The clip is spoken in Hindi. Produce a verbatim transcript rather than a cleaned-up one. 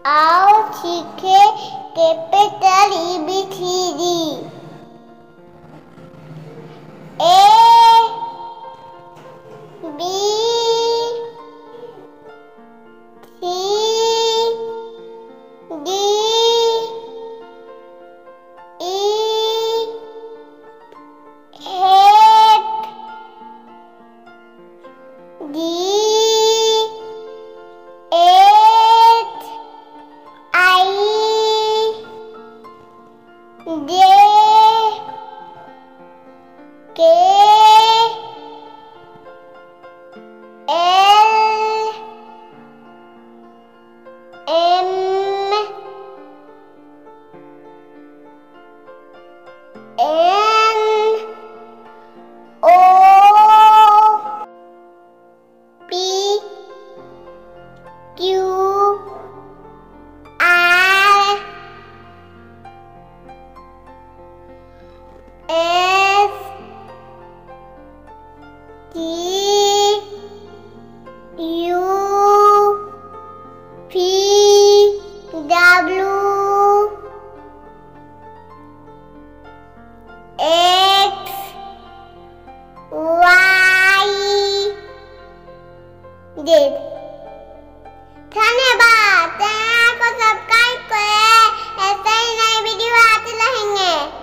आओ सीखे capital A B C D. A B C D E F G H I J K L M N O P Q R S T U V W X Y Z. धन्यवाद। चैनल को सब्सक्राइब करें, ऐसे ही नए वीडियो आते रहेंगे।